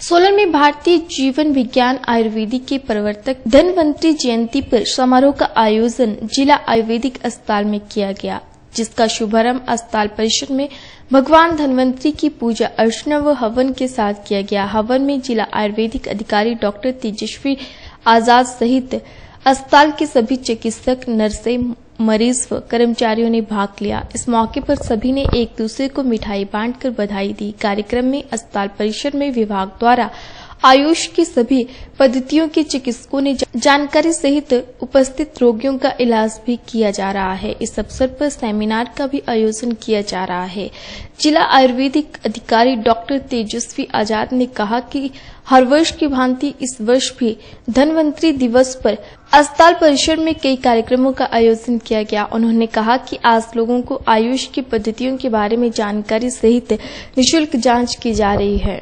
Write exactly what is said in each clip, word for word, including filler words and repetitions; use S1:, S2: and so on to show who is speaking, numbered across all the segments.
S1: सोलन में भारतीय जीवन विज्ञान आयुर्वेदिक के प्रवर्तक धन्वंतरी जयंती पर समारोह का आयोजन जिला आयुर्वेदिक अस्पताल में किया गया, जिसका शुभारंभ अस्पताल परिसर में भगवान धन्वंतरी की पूजा अर्चना व हवन के साथ किया गया। हवन में जिला आयुर्वेदिक अधिकारी डॉक्टर तेजस्वी आजाद सहित अस्पताल के सभी चिकित्सक, नर्सें, मरीज व कर्मचारियों ने भाग लिया। इस मौके पर सभी ने एक दूसरे को मिठाई बांटकर बधाई दी। कार्यक्रम में अस्पताल परिसर में विभाग द्वारा आयुष की सभी पद्धतियों के चिकित्सकों ने जानकारी सहित उपस्थित रोगियों का इलाज भी किया जा रहा है। इस अवसर पर सेमिनार का भी आयोजन किया जा रहा है। जिला आयुर्वेदिक अधिकारी डॉक्टर तेजस्वी आजाद ने कहा कि हर वर्ष की भांति इस वर्ष भी धन्वंतरी दिवस पर अस्पताल परिसर में कई कार्यक्रमों का आयोजन किया गया। उन्होंने कहा कि आज लोगों को आयुष की पद्धतियों के बारे में जानकारी सहित निःशुल्क जांच की जा रही है।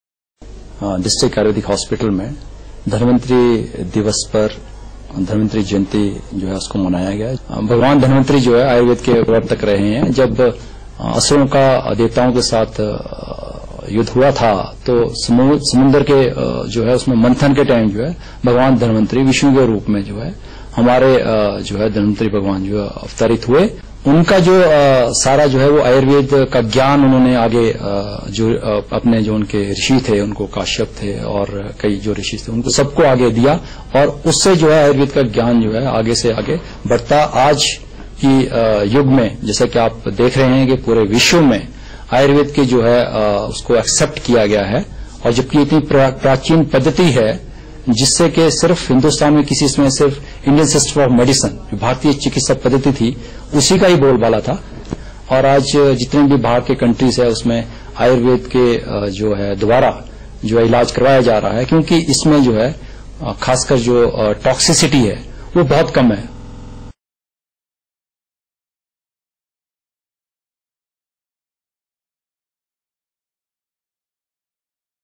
S2: डिस्ट्रिक्ट आयुर्वेदिक हॉस्पिटल में धन्वंतरी दिवस पर धन्वंतरी जयंती जो है उसको मनाया गया। भगवान धन्वंतरी जो है आयुर्वेद के प्रवर्तक रहे हैं। जब असुरों का देवताओं के साथ युद्ध हुआ था तो समुद्र के जो है उसमें मंथन के टाइम जो है भगवान धन्वंतरी विष्णु के रूप में जो है हमारे जो है धन्वंतरी भगवान जो अवतरित हुए। उनका जो आ, सारा जो है वो आयुर्वेद का ज्ञान उन्होंने आगे आ, जो आ, अपने जो उनके ऋषि थे, उनको काश्यप थे और कई जो ऋषि थे, उनको सबको आगे दिया और उससे जो है आयुर्वेद का ज्ञान जो है आगे से आगे बढ़ता। आज की आ, युग में जैसे कि आप देख रहे हैं कि पूरे विश्व में आयुर्वेद की जो है आ, उसको एक्सेप्ट किया गया है और जबकि इतनी प्रा, प्राचीन पद्धति है जिससे कि सिर्फ हिंदुस्तान में किसी इसमें सिर्फ इंडियन सिस्टम ऑफ मेडिसिन जो भारतीय चिकित्सा पद्धति थी उसी का ही बोलबाला था। और आज जितने भी बाहर के कंट्रीज है उसमें आयुर्वेद के जो है द्वारा जो है इलाज करवाया जा रहा है, क्योंकि इसमें जो है खासकर जो टॉक्सिसिटी है वो बहुत कम है।